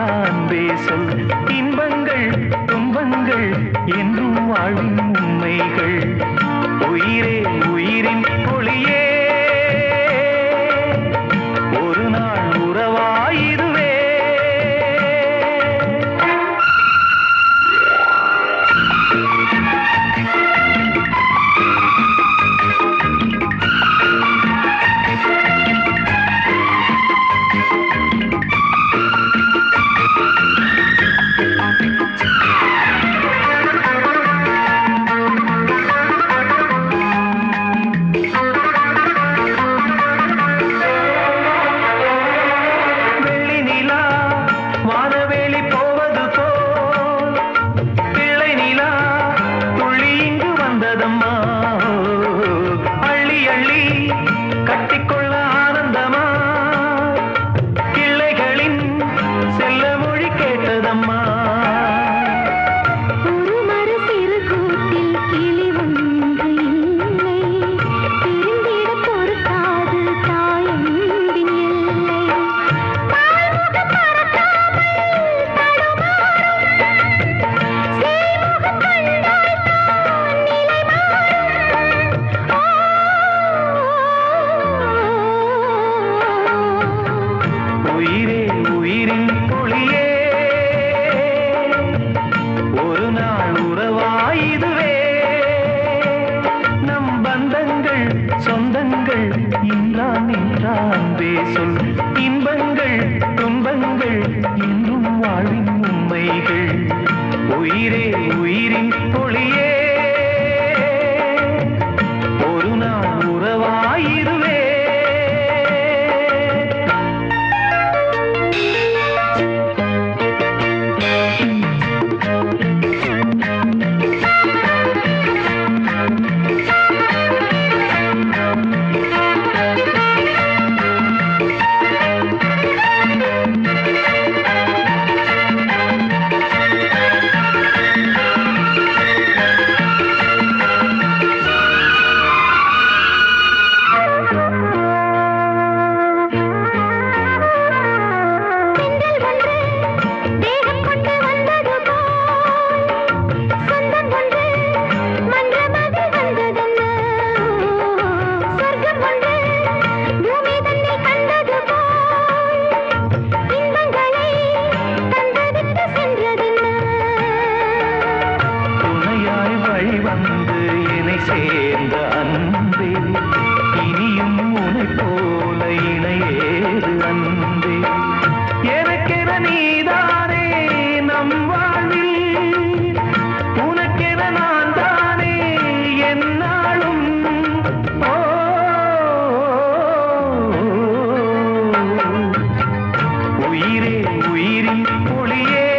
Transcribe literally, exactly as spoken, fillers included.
அன்பே சொல் இன்பங்கள் துன்பங்கள் என்றும் வாழும் உண்மைகள் உயிரே உயிரின் ஒளியே ஒரு நாள் உறவாயிருவே உயிரே உயிரின் ஒளியே ஒரு நாள் உறவாயுதுவே நம் பந்தங்கள் சொந்தங்கள் இன்றான் என்றான் பேசொல் இன்பங்கள் துன்பங்கள் என்றும் வாழின் உண்மைகள் உயிரே உயிரின் ஒளியே ஒரு நாள் உறவாயுதுவே வந்து என்னை சேர்ந்த அன்பே இனியும் உனை போல இணையேது அன்பே எனக்கென நீதானே நம் வாழ்வில் உனக்கென நான் தானே என்னாலும் ஓ உயிரே உயிரின் ஒளியே